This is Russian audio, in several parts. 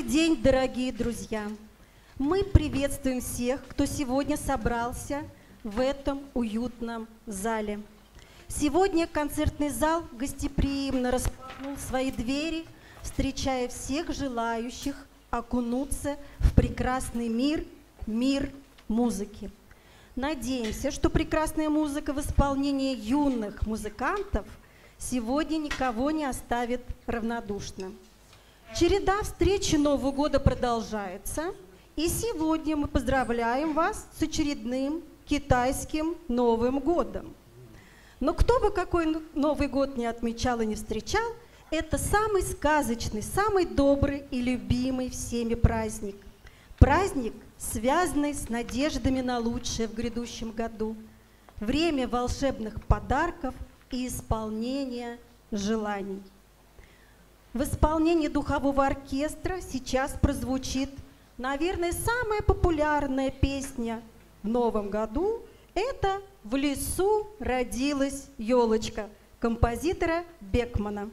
день, дорогие друзья! Мы приветствуем всех, кто сегодня собрался в этом уютном зале. Сегодня концертный зал гостеприимно распахнул свои двери, встречая всех желающих окунуться в прекрасный мир, мир музыки. Надеемся, что прекрасная музыка в исполнении юных музыкантов сегодня никого не оставит равнодушным. Череда встречи Нового года продолжается, и сегодня мы поздравляем вас с очередным китайским Новым годом. Но кто бы какой Новый год не отмечал и не встречал, это самый сказочный, самый добрый и любимый всеми праздник. Праздник, связанный с надеждами на лучшее в грядущем году. Время волшебных подарков и исполнения желаний. В исполнении духового оркестра сейчас прозвучит, наверное, самая популярная песня в Новом году. Это «В лесу родилась елочка» композитора Бекмана.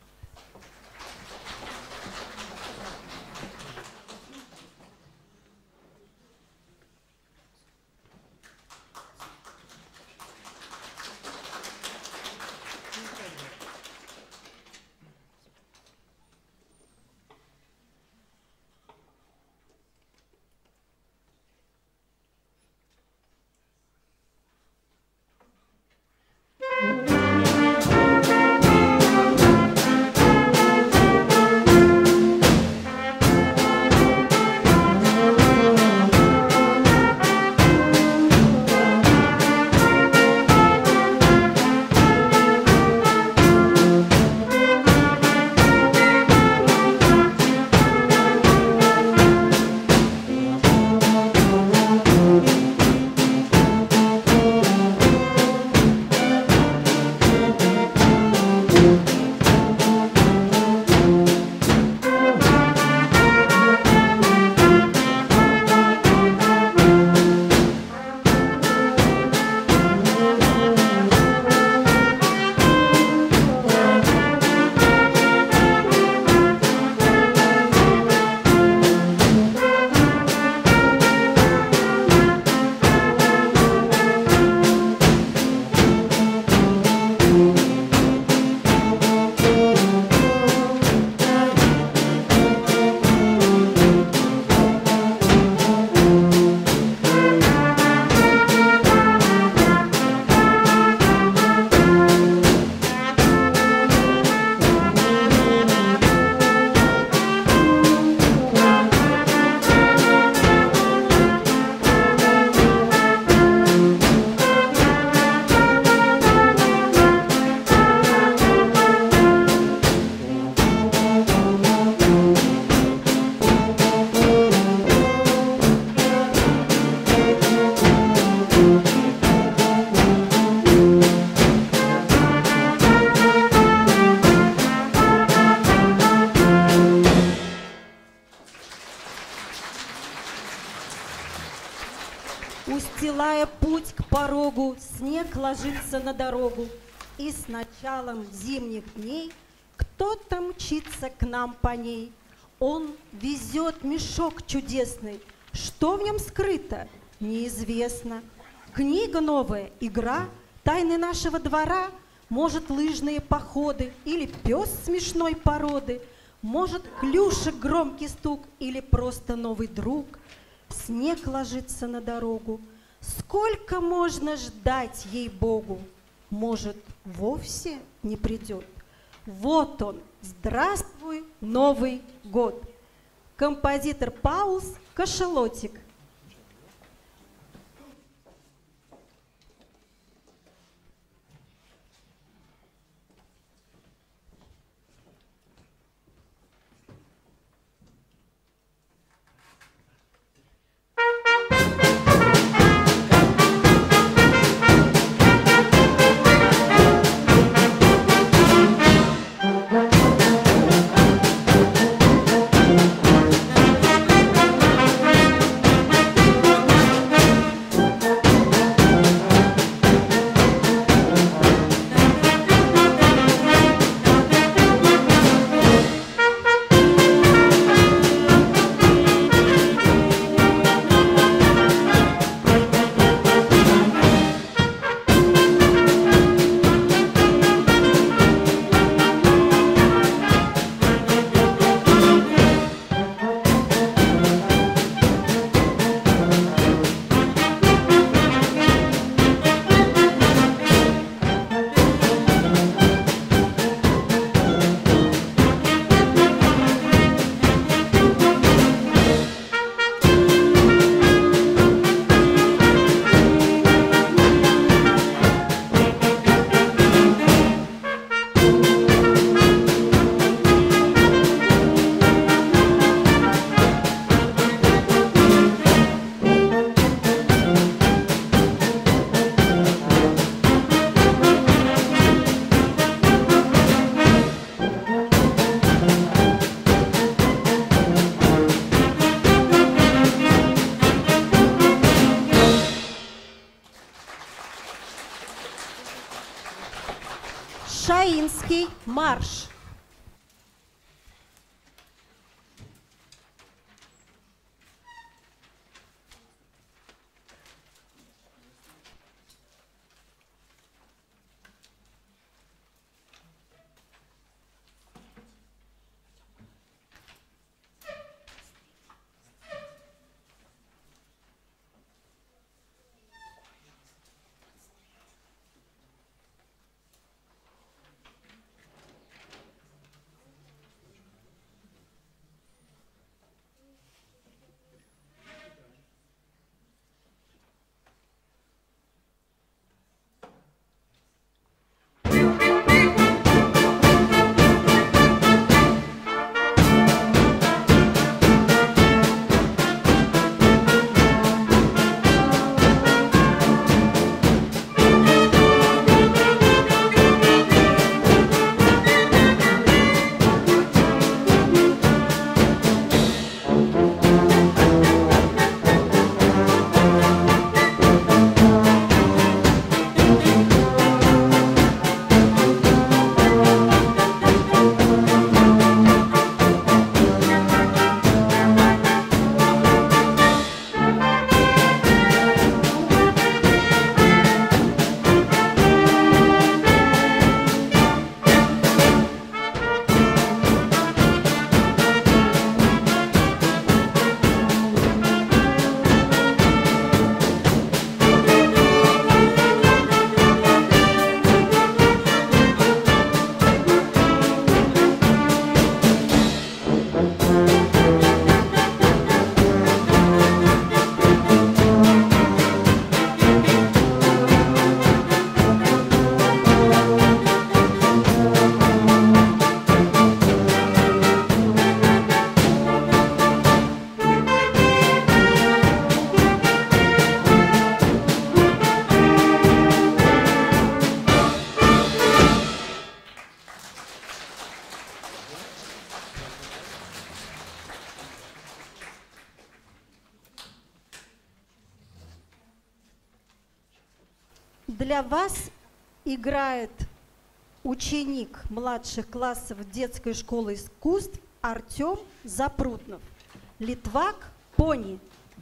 Устилая путь к порогу, снег ложится на дорогу, и с началом зимних дней кто-то мчится к нам по ней. Он везет мешок чудесный, что в нем скрыто, неизвестно. Книга новая, игра, тайны нашего двора, может, лыжные походы или пес смешной породы, может, клюшек громкий стук или просто новый друг. Снег ложится на дорогу. Сколько можно ждать, ей-богу? Может, вовсе не придет? Вот он, здравствуй, Новый год. Композитор Паулс Кашелотик. Шаинский марш. Для вас играет ученик младших классов детской школы искусств Артем Запрутнов. Литвак «Пони».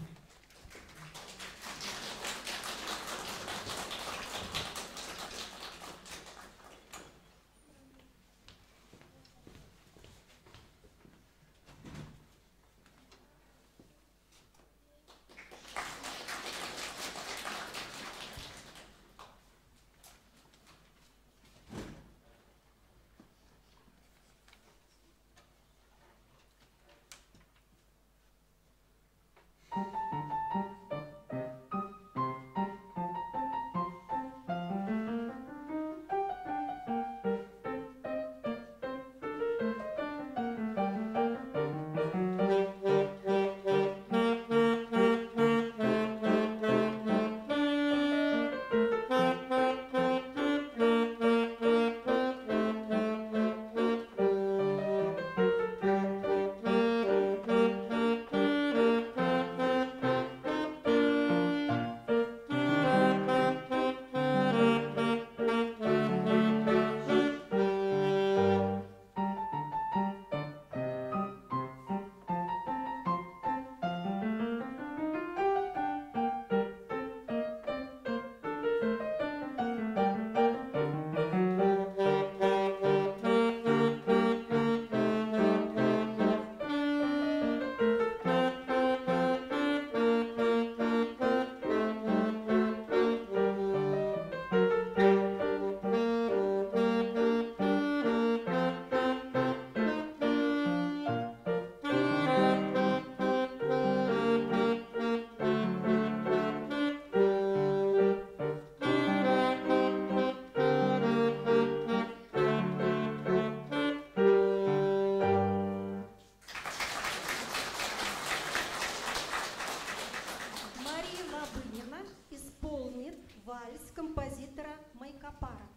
Вальс композитора Майкопара.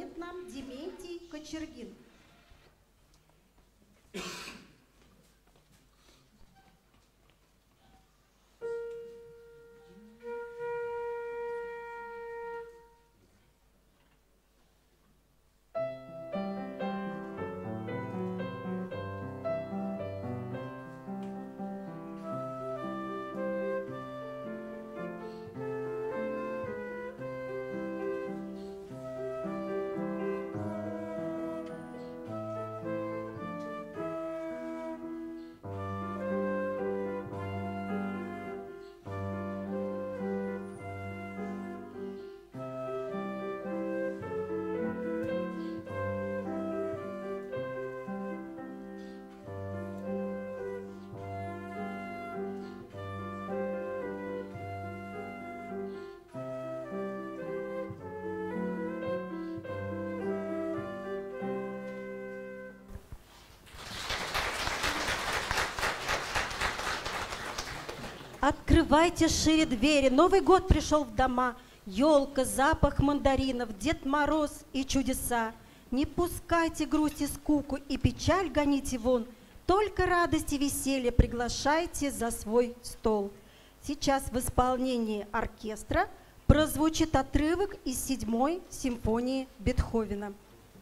исполнит нам Дементий Кочергин. Открывайте шире двери, Новый год пришел в дома, елка, запах мандаринов, Дед Мороз и чудеса. Не пускайте грусть и скуку, и печаль гоните вон, Только радость и веселье приглашайте за свой стол. Сейчас в исполнении оркестра прозвучит отрывок из 7-й симфонии Бетховена.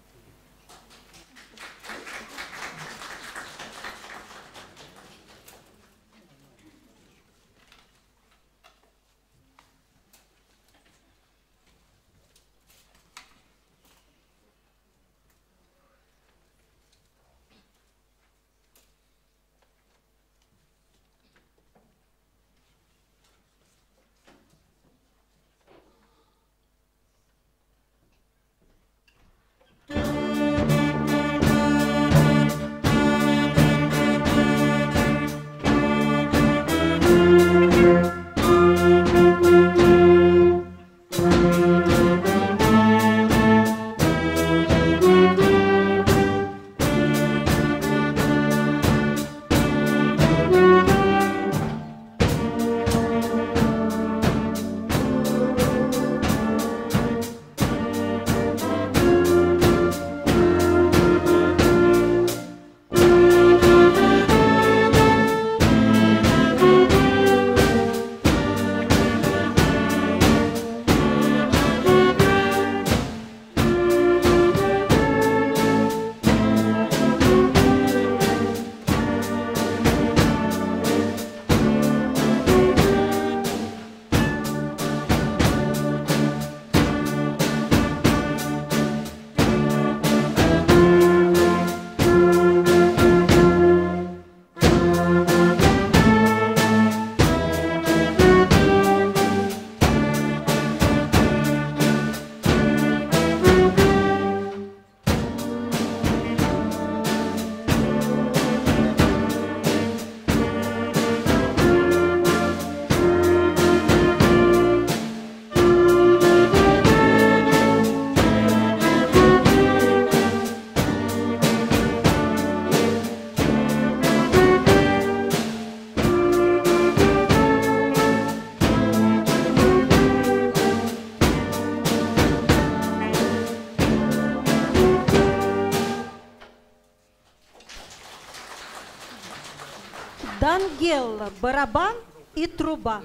Дангелла, барабан и труба.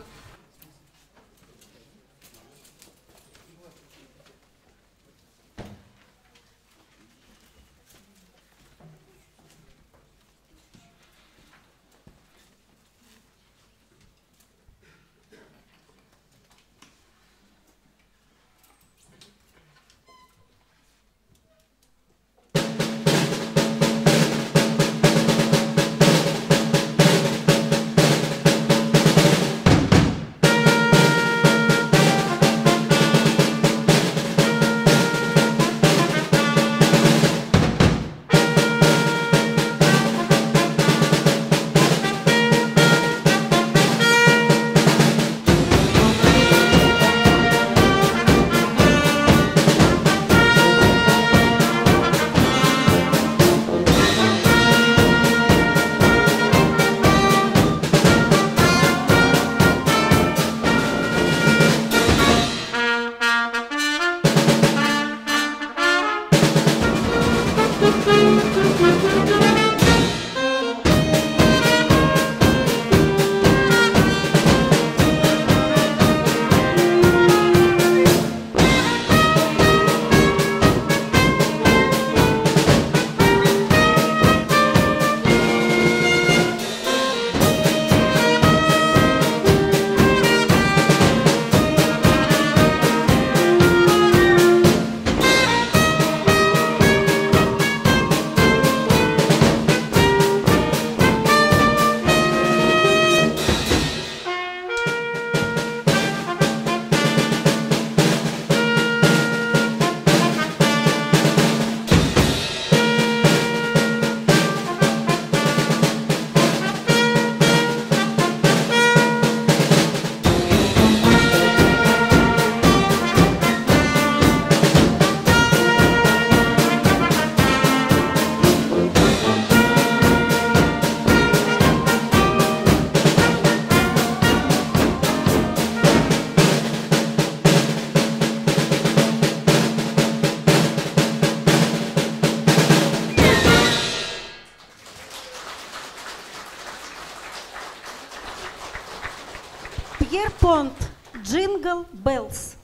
Pierpont, Jingle Bells.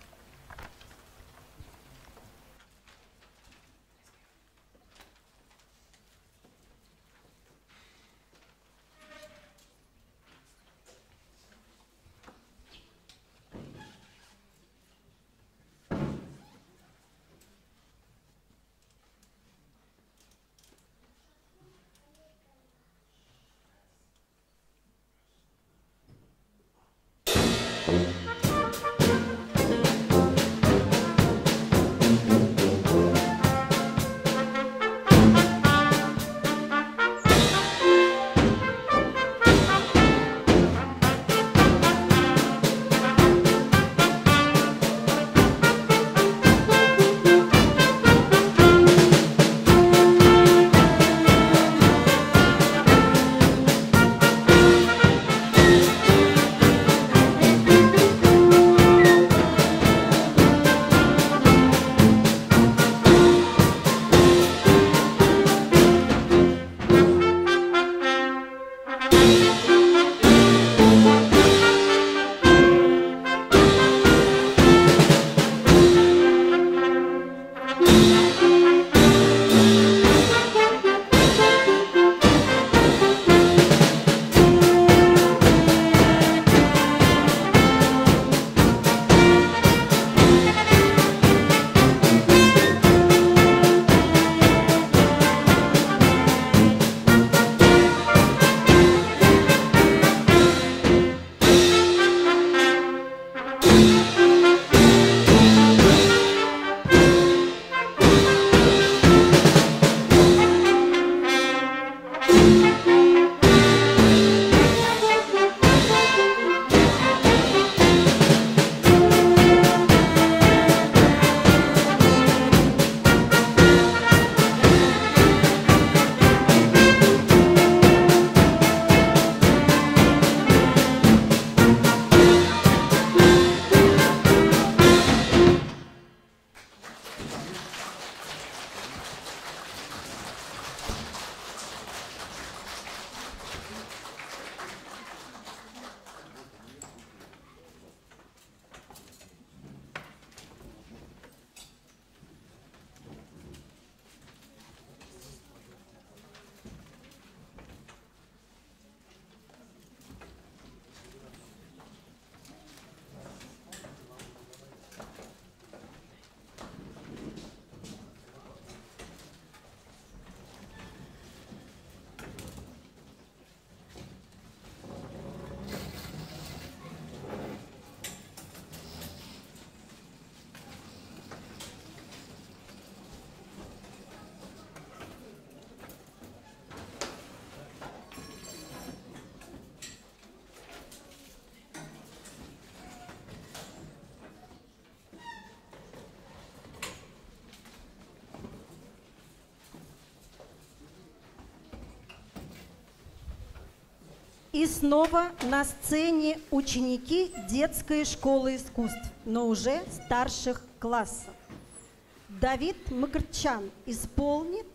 И снова на сцене ученики детской школы искусств, но уже старших классов. Давид Макарчан исполнит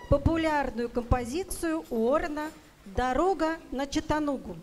популярную композицию Уоррена «Дорога на Чаттанугу».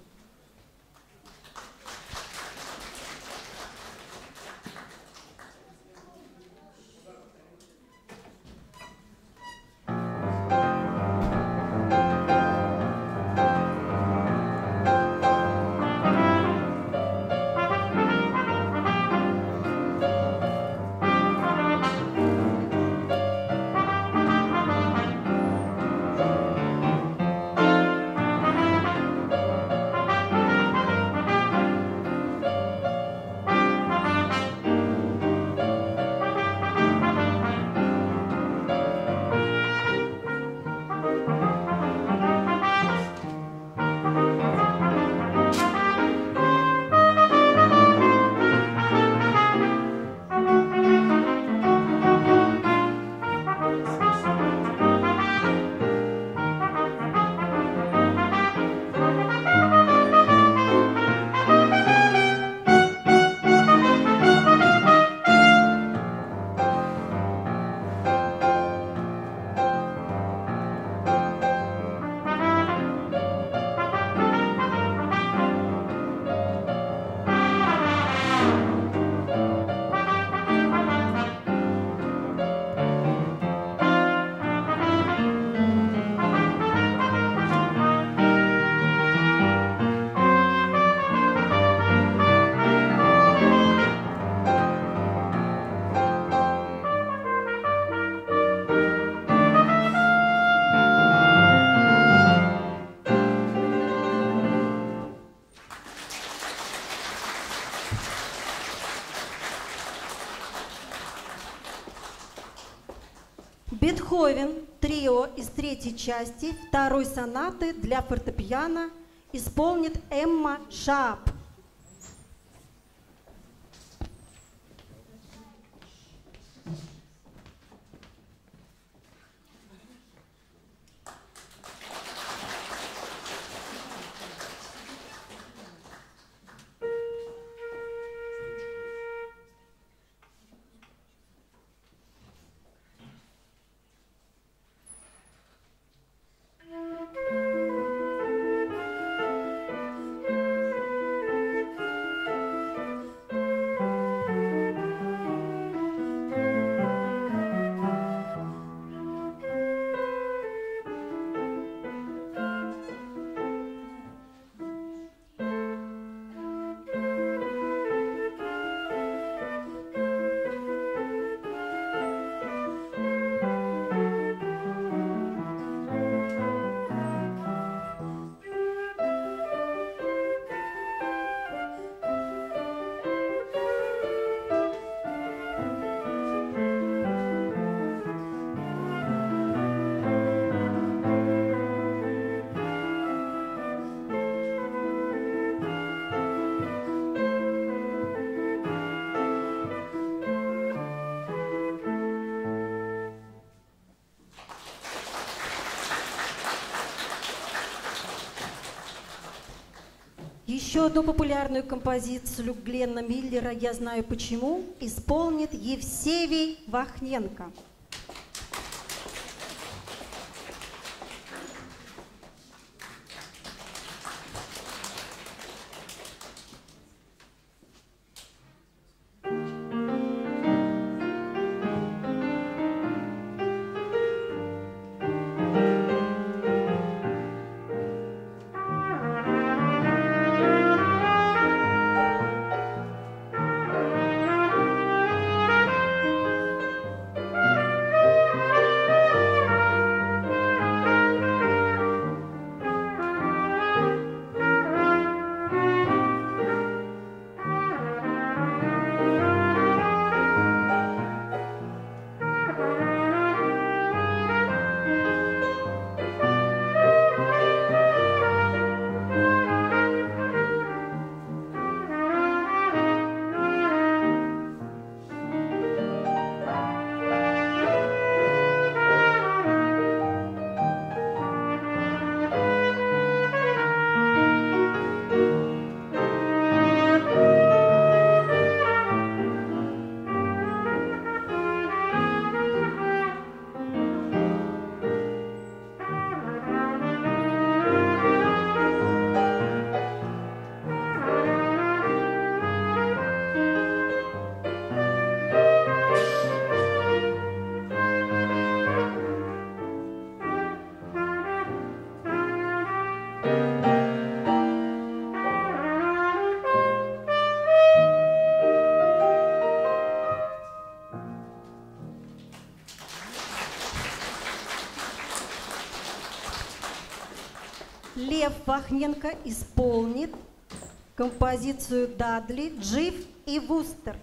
Бетховен, трио из третьей части второй сонаты для фортепиано исполнит Эмма Шаап. Еще одну популярную композицию Гленна Миллера «Я знаю почему» исполнит Евсевий Вахненко. Лев Вахненко исполнит композицию Дадли «Джив и Вустер».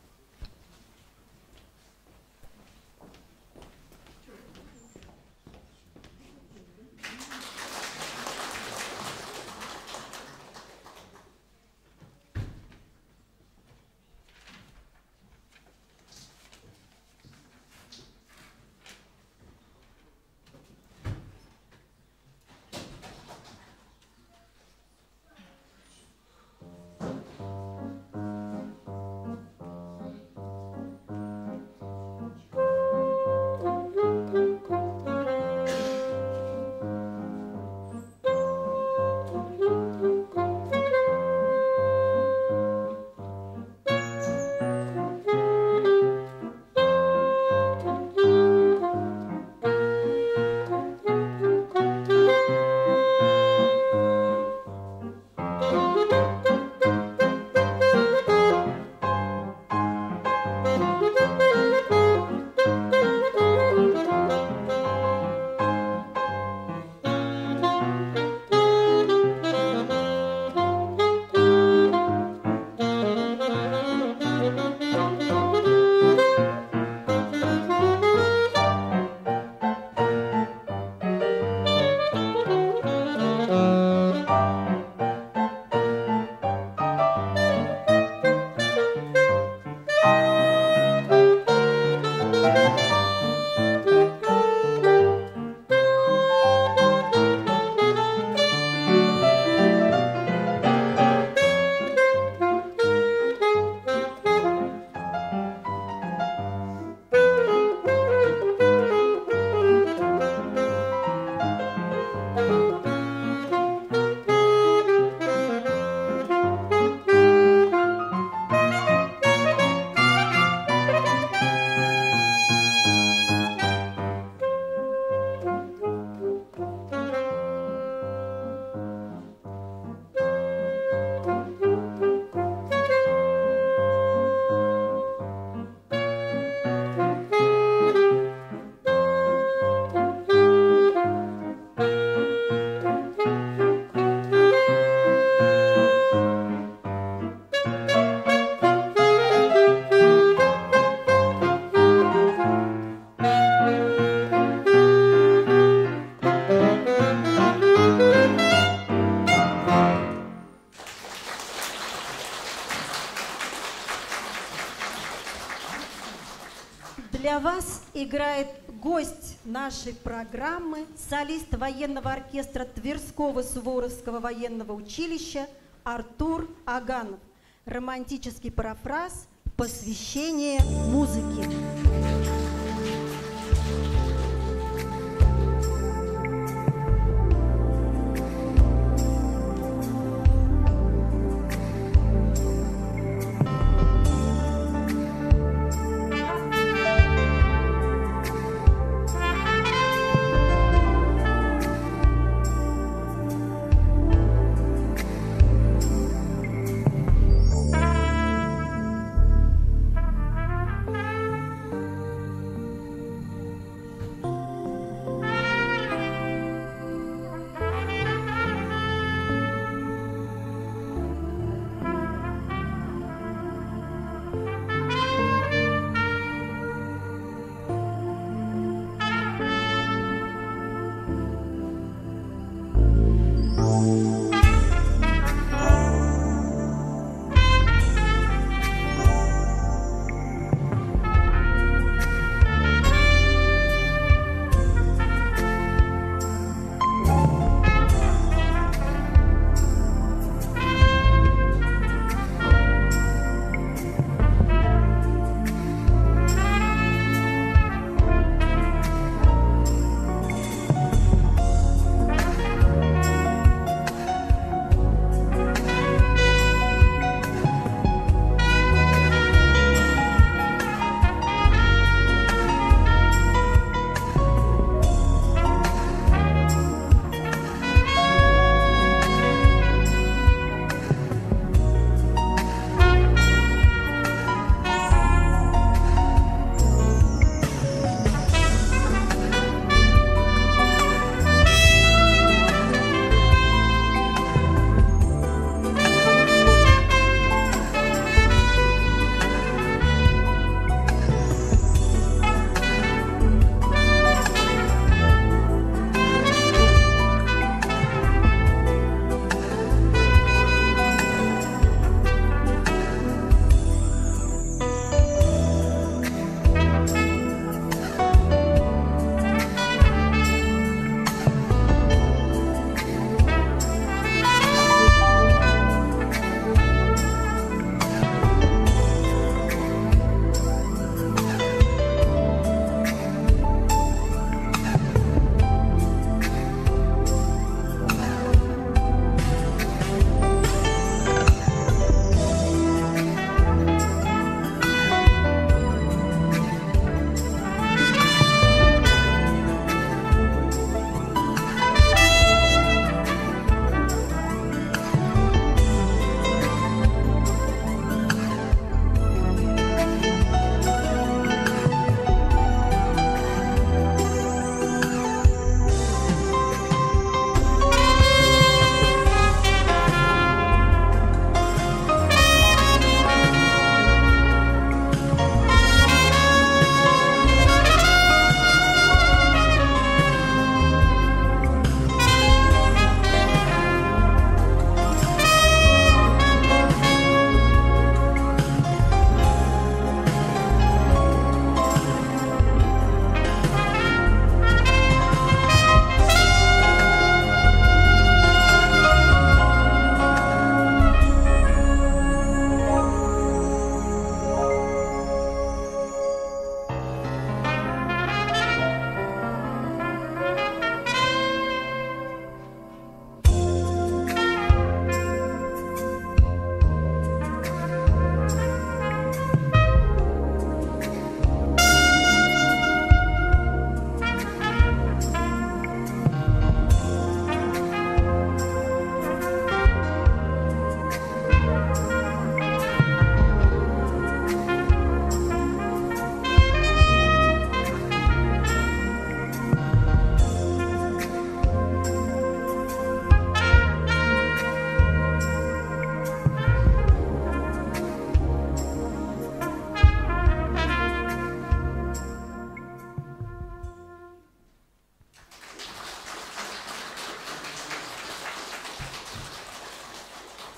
Для вас играет гость нашей программы, солист военного оркестра Тверского Суворовского военного училища Артур Аганов. Романтический парафраз «Посвящение музыки».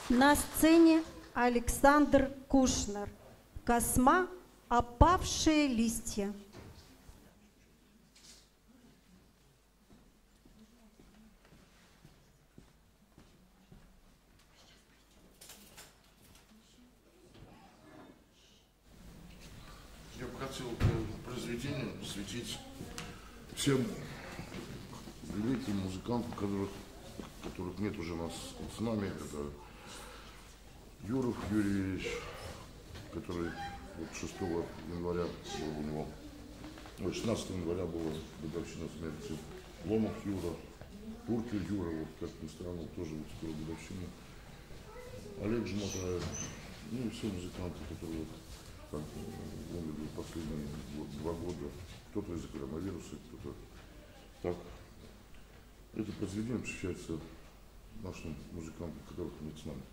На сцене Александр Кушнер. Косма «Опавшие листья». Я бы хотел произведение посвятить всем великим музыкантам, которых нет уже нас с нами. Это Юров Юрий Ильич, который вот 6 января был у него, 16 января была годовщина смерти. Ломов Юра, Туркель Юра, вот как ни странно, тоже вот скоро годовщина. Олег Жмотаев, ну и все музыканты, которые вот там умерли последние 2 года. Кто-то из-за коронавируса, кто-то так. Это произведение посвящается нашим музыкантам, которых нет с нами.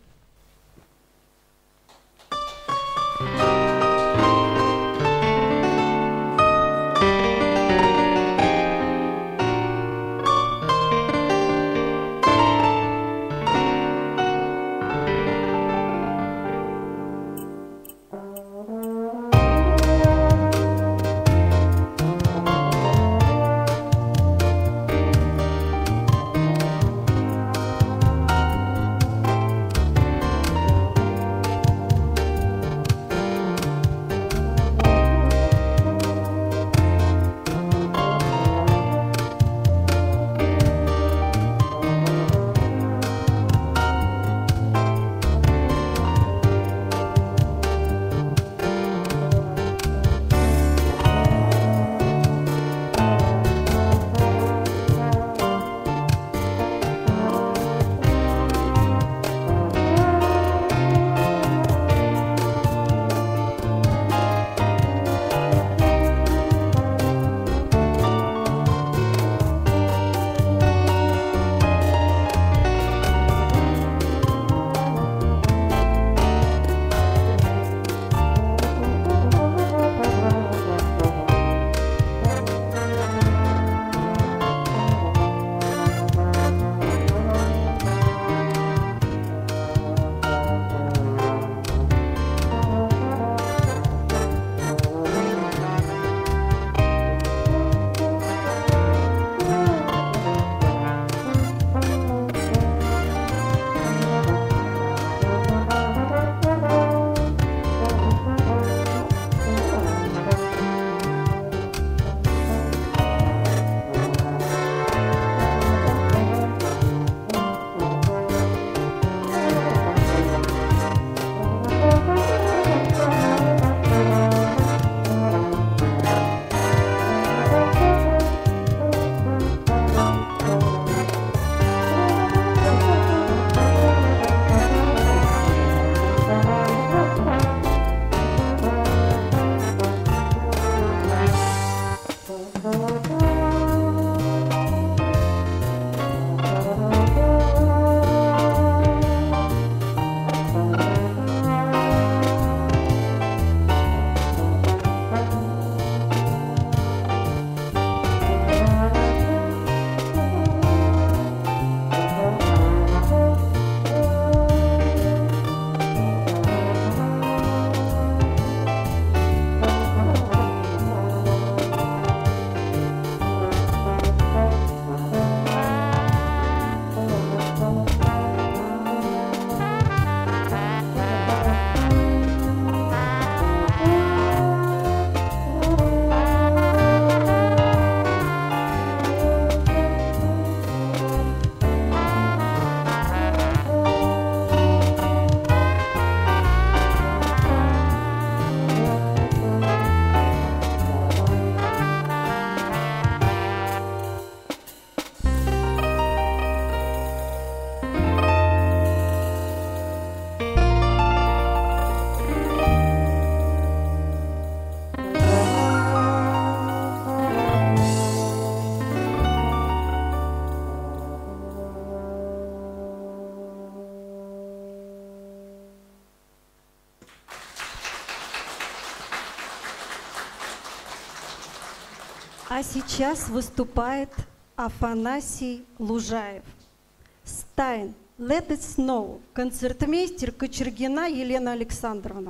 А сейчас выступает Афанасий Лужаев. «Стайн. Let It Snow, концертмейстер Кочергина Елена Александровна.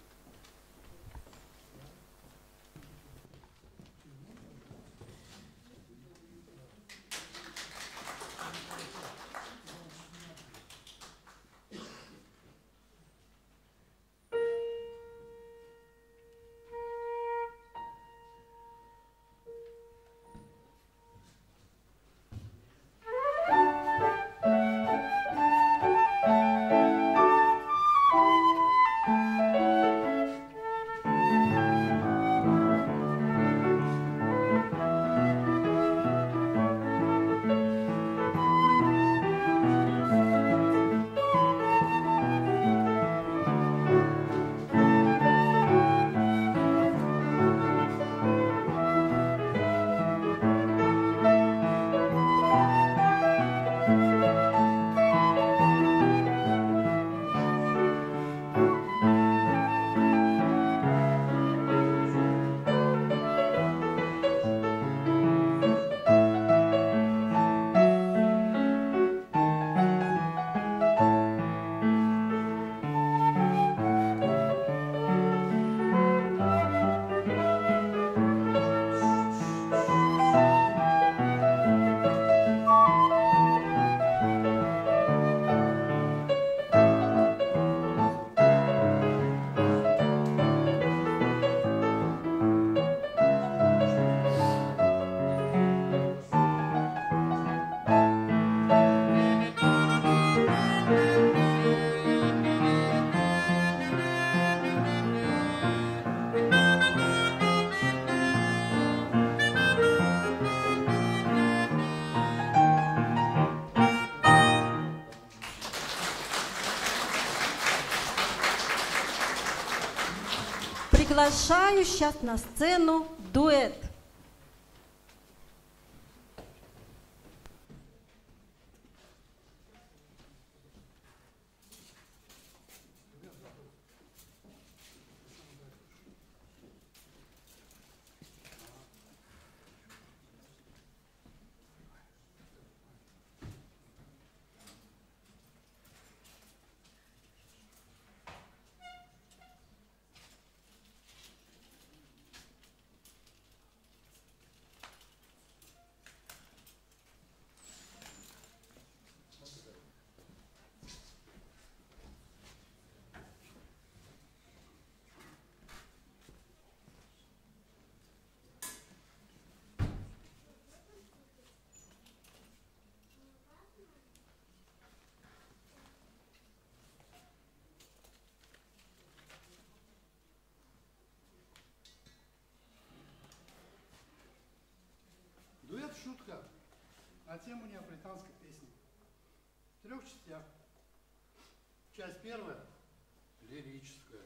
Приглашаю сейчас на сцену дуэт. Шутка на тему неаполитанской песни. В 3 частях. Часть первая – лирическая.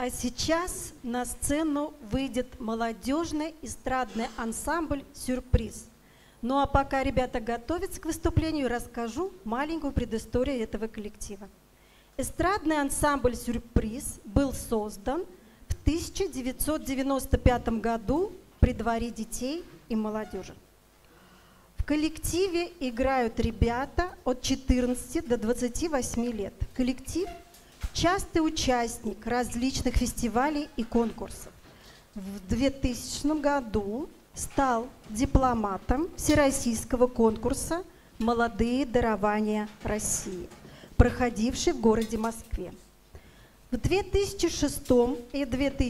А сейчас на сцену выйдет молодежный эстрадный ансамбль «Сюрприз». Ну а пока ребята готовятся к выступлению, расскажу маленькую предысторию этого коллектива. Эстрадный ансамбль «Сюрприз» был создан в 1995 году при Дворе детей и молодежи. В коллективе играют ребята от 14 до 28 лет. Коллектив – частый участник различных фестивалей и конкурсов. В 2000 году стал дипломатом Всероссийского конкурса «Молодые дарования России», проходивший в городе Москве. В 2006 и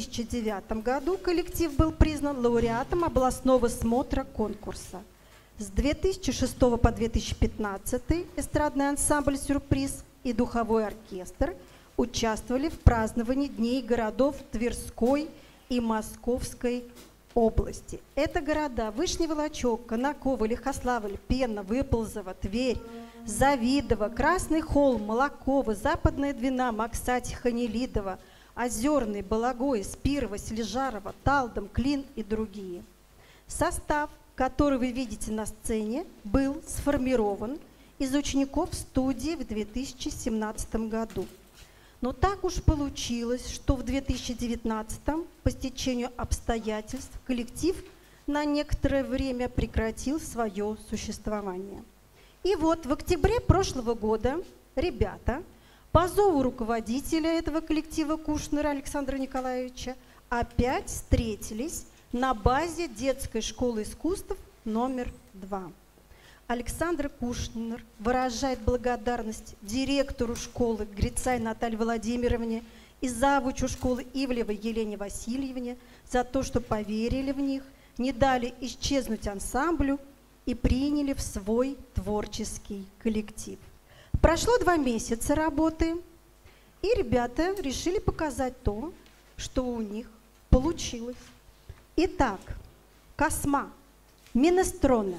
2009 году коллектив был признан лауреатом областного смотра конкурса. С 2006 по 2015 эстрадный ансамбль «Сюрприз» и духовой оркестр участвовали в праздновании Дней городов Тверской и Московской области. Это города Вышний Волочек, Конаково, Лихославль, Пенна, Выползово, Тверь, Завидово, Красный Холм, Молоково, Западная Двина, Максатиха, Нелидово, Озерный, Балагой, Спирово, Сележарово, Талдом, Клин и другие. Состав, который вы видите на сцене, был сформирован из учеников студии в 2017 году. Но так уж получилось, что в 2019 по стечению обстоятельств коллектив на некоторое время прекратил свое существование. И вот в октябре прошлого года ребята по зову руководителя этого коллектива Кушнера Александра Николаевича опять встретились на базе детской школы искусств номер 2. Александр Кушнер выражает благодарность директору школы Грицай Наталье Владимировне и завучу школы Ивлевой Елене Васильевне за то, что поверили в них, не дали исчезнуть ансамблю и приняли в свой творческий коллектив. Прошло 2 месяца работы, и ребята решили показать то, что у них получилось. Итак, Косма, Минестроне.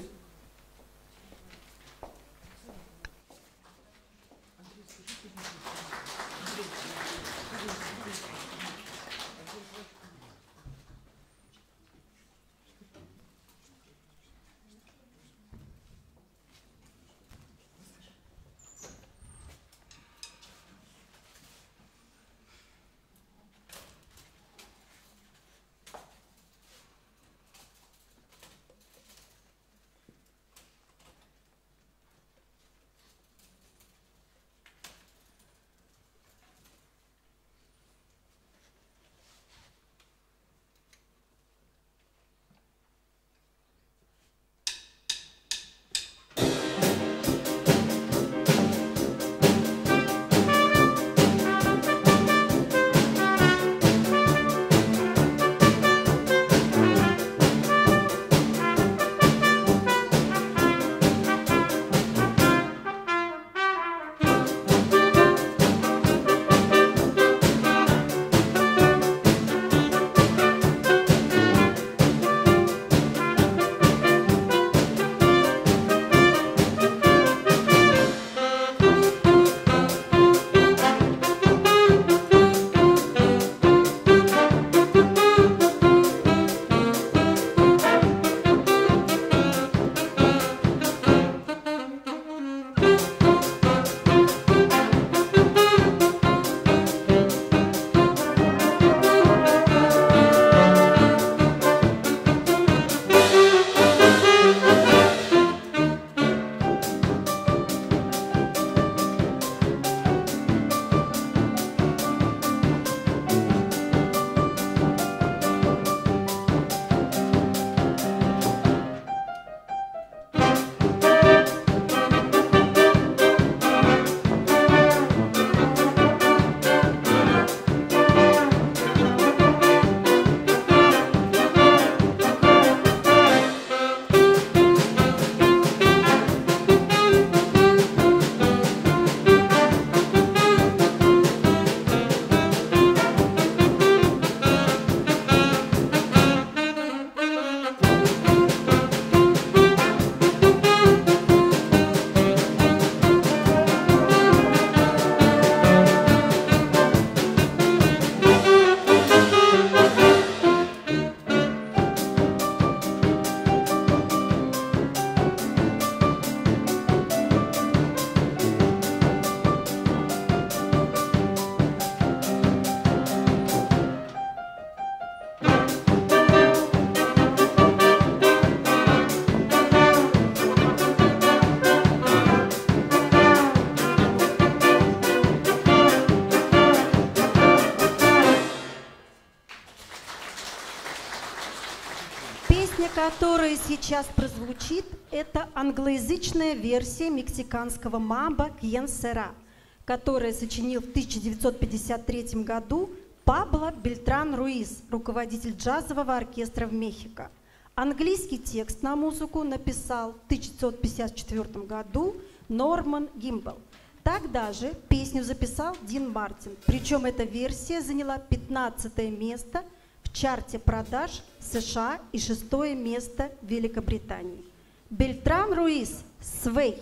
которая сейчас прозвучит, это англоязычная версия мексиканского мамбо «Quien Sera», которое сочинил в 1953 году Пабло Бельтран Руис, руководитель джазового оркестра в Мехико. Английский текст на музыку написал в 1954 году Норман Гимбл. Тогда же песню записал Дин Мартин, причем эта версия заняла 15 место в чарте продаж США и 6 место в Великобритании. Бельтран Руис, «Свей».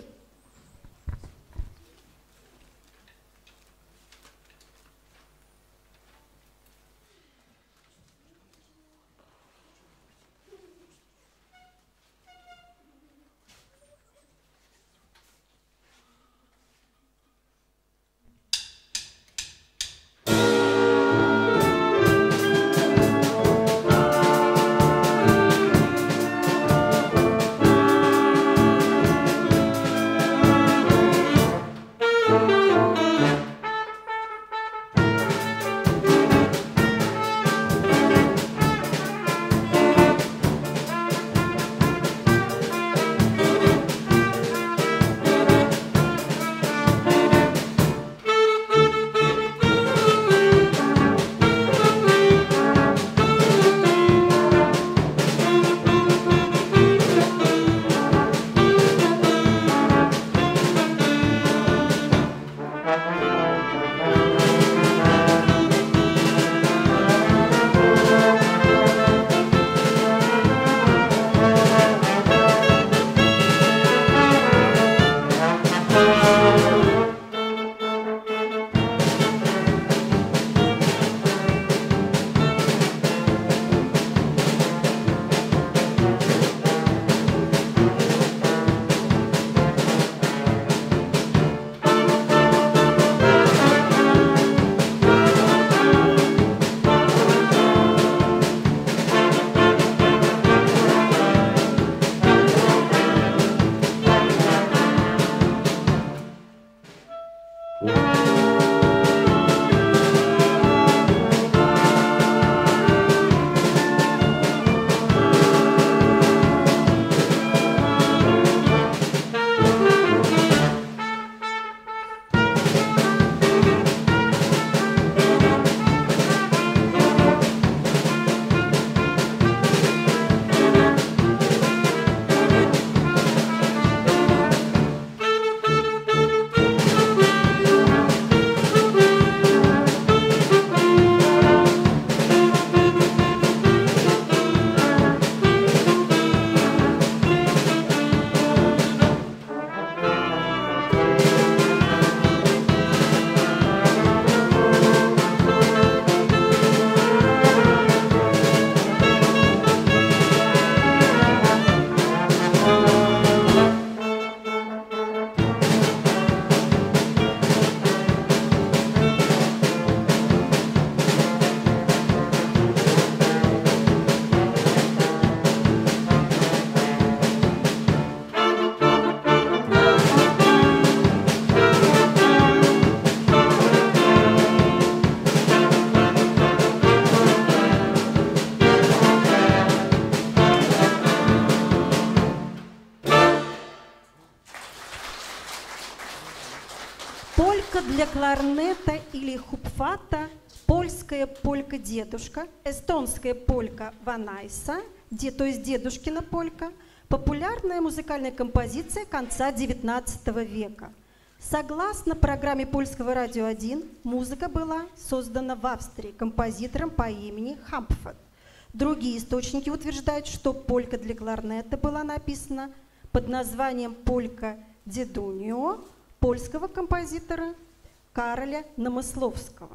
Полька для кларнета или хупфата, польская полька-дедушка, эстонская полька Ванайса, то есть дедушкина полька, популярная музыкальная композиция конца XIX века. Согласно программе Польского радио 1, музыка была создана в Австрии композитором по имени Хампфет. Другие источники утверждают, что полька для кларнета была написана под названием «Полька Дедунио» польского композитора Кароля Намысловского.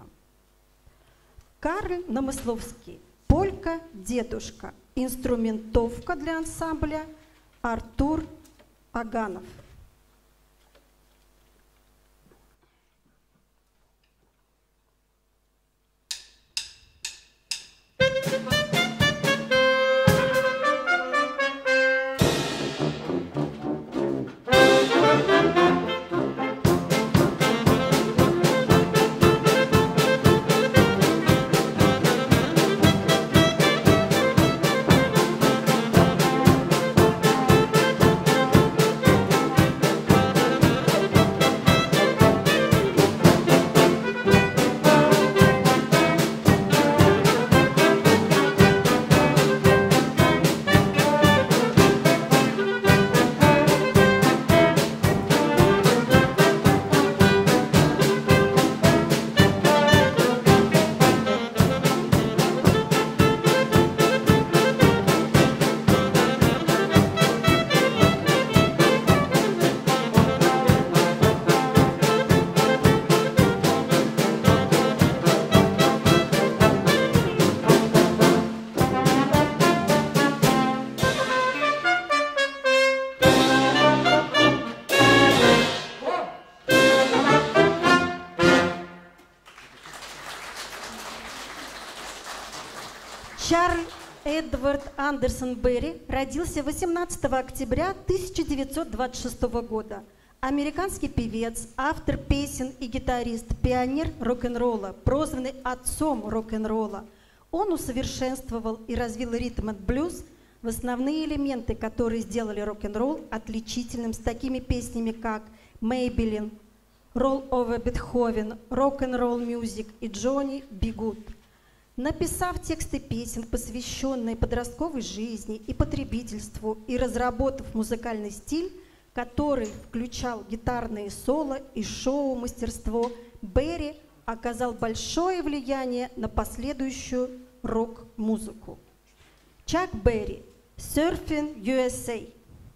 Кароль Намысловский. Полька «Дедушка». Инструментовка для ансамбля Артур Аганов. Чарльз Эдвард Андерсон Берри родился 18 октября 1926 года. Американский певец, автор песен и гитарист, пионер рок-н-ролла, прозванный отцом рок-н-ролла. Он усовершенствовал и развил ритм и блюз в основные элементы, которые сделали рок-н-ролл отличительным, с такими песнями, как «Maybelline», «Roll Over Beethoven», «Rock-and-Roll Music» и «Johnny B. Good». Написав тексты песен, посвященные подростковой жизни и потребительству, и разработав музыкальный стиль, который включал гитарные соло и шоу-мастерство, Берри оказал большое влияние на последующую рок-музыку. Чак Берри, Surfing USA.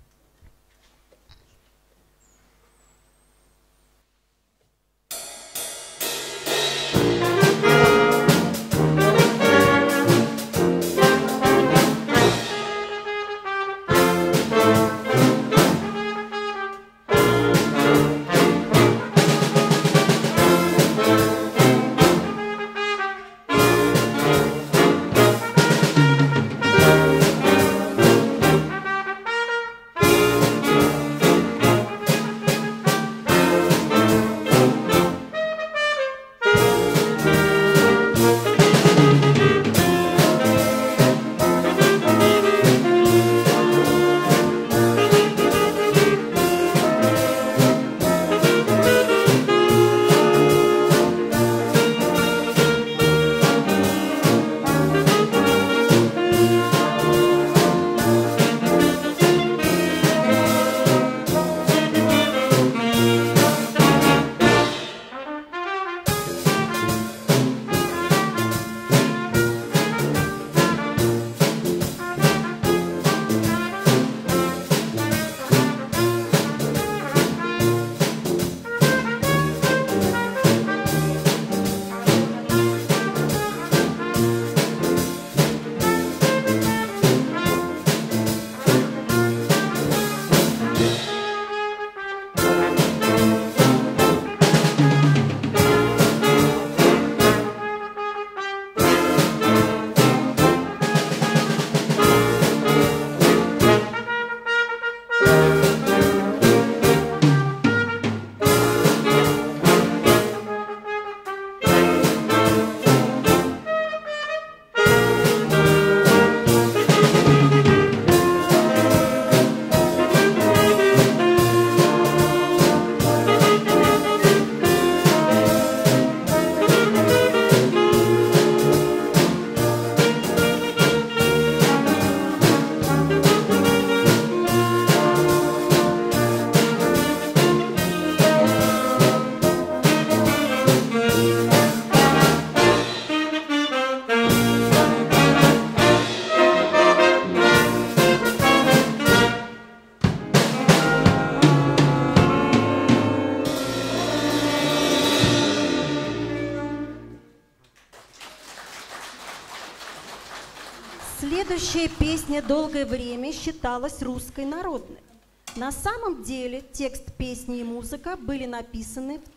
Следующая песня долгое время считалась русской народной. На самом деле текст песни и музыка были написаны в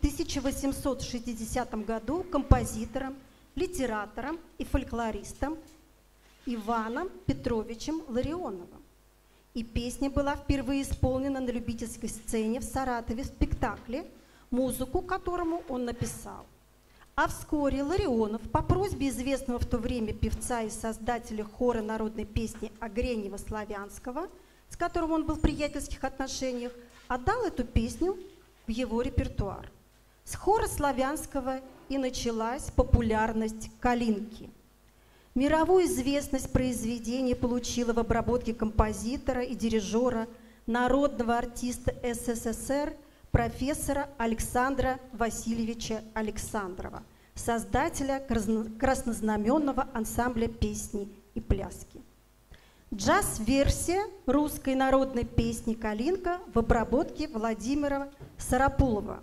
1860 году композитором, литератором и фольклористом Иваном Петровичем Ларионовым. И песня была впервые исполнена на любительской сцене в Саратове в спектакле, музыку которому он написал. А вскоре Ларионов по просьбе известного в то время певца и создателя хора народной песни Огренева-Славянского, с которым он был в приятельских отношениях, отдал эту песню в его репертуар. С хора Славянского и началась популярность «Калинки». Мировую известность произведение получило в обработке композитора и дирижера, народного артиста СССР, профессора Александра Васильевича Александрова, создателя краснознаменного ансамбля песни и пляски. Джаз-версия русской народной песни «Калинка» в обработке Владимира Сарапулова.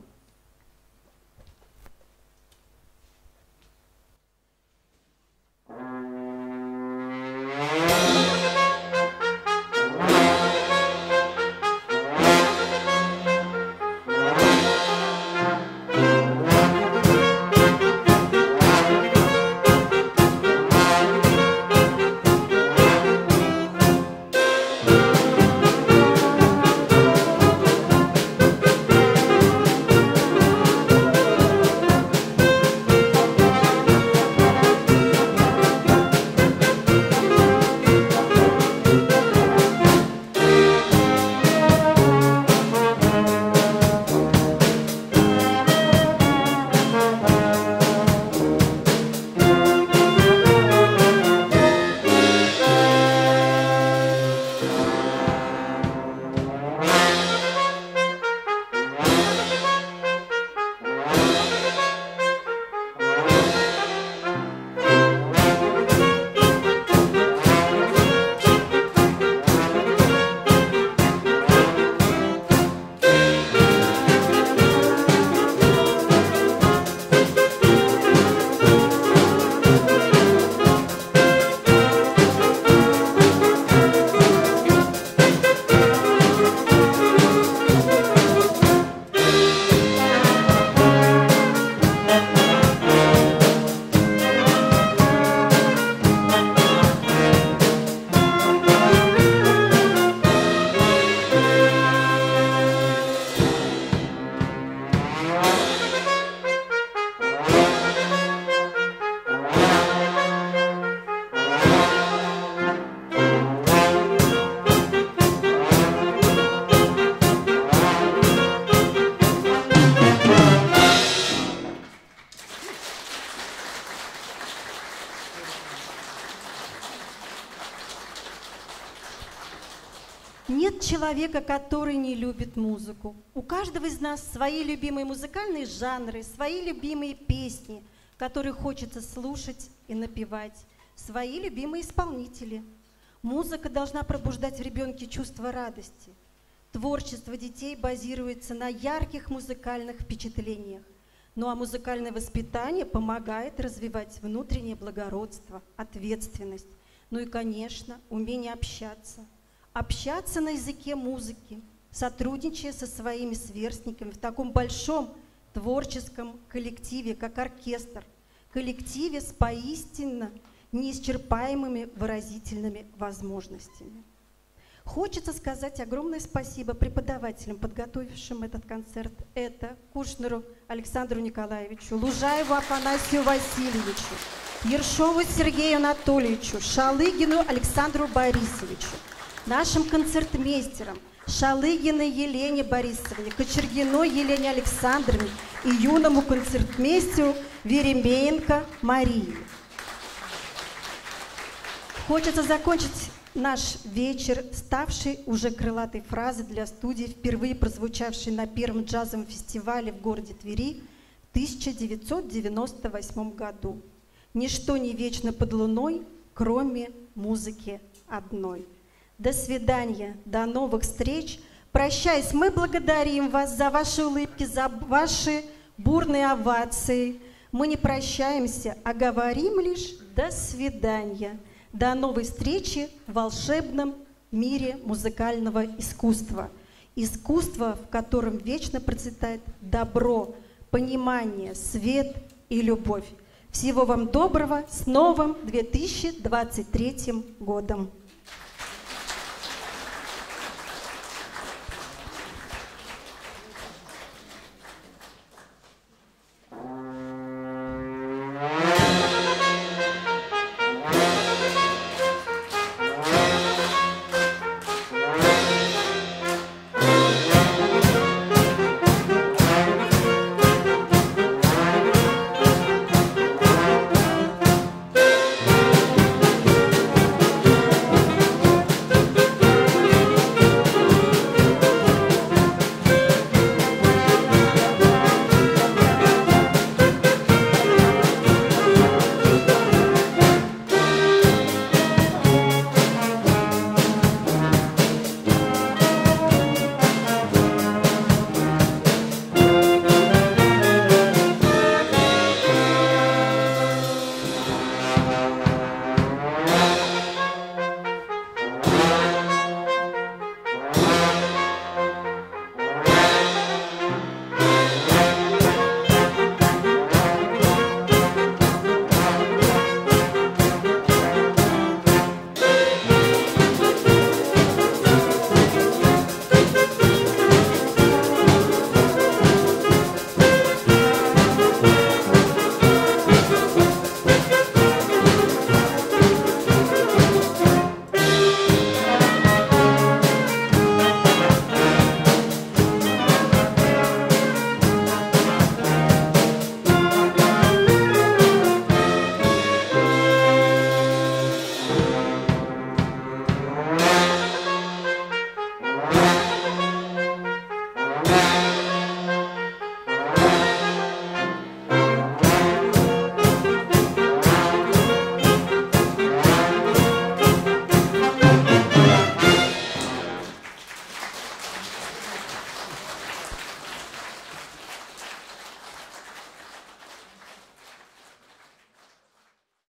человека, который не любит музыку. У каждого из нас свои любимые музыкальные жанры, свои любимые песни, которые хочется слушать и напевать, свои любимые исполнители. Музыка должна пробуждать в ребенке чувство радости. Творчество детей базируется на ярких музыкальных впечатлениях. Ну а музыкальное воспитание помогает развивать внутреннее благородство, ответственность. Ну и, конечно, умение общаться. Общаться на языке музыки, сотрудничая со своими сверстниками в таком большом творческом коллективе, как оркестр, коллективе с поистине неисчерпаемыми выразительными возможностями. Хочется сказать огромное спасибо преподавателям, подготовившим этот концерт. Это Кушнеру Александру Николаевичу, Лужаеву Афанасию Васильевичу, Ершову Сергею Анатольевичу, Шалыгину Александру Борисовичу, нашим концертмейстерам Шалыгиной Елене Борисовне, Кочергиной Елене Александровне и юному концертмейстеру Веремеенко Марии. Хочется закончить наш вечер, ставший уже крылатой фразой для студии, впервые прозвучавшей на первом джазовом фестивале в городе Твери в 1998 году. «Ничто не вечно под луной, кроме музыки одной». До свидания, до новых встреч. Прощаясь, мы благодарим вас за ваши улыбки, за ваши бурные овации. Мы не прощаемся, а говорим лишь «до свидания». До новой встречи в волшебном мире музыкального искусства. Искусство, в котором вечно процветает добро, понимание, свет и любовь. Всего вам доброго, с новым 2023 годом!